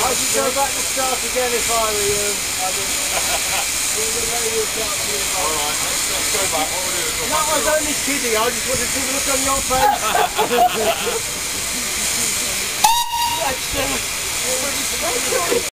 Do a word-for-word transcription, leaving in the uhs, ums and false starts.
I'd go back to start again if I were you. I mean, the radio start to you. Alright, let's, let's go back. What we'll do is we'll No, I was only kidding. I just wanted to see the look on your face. That's, uh,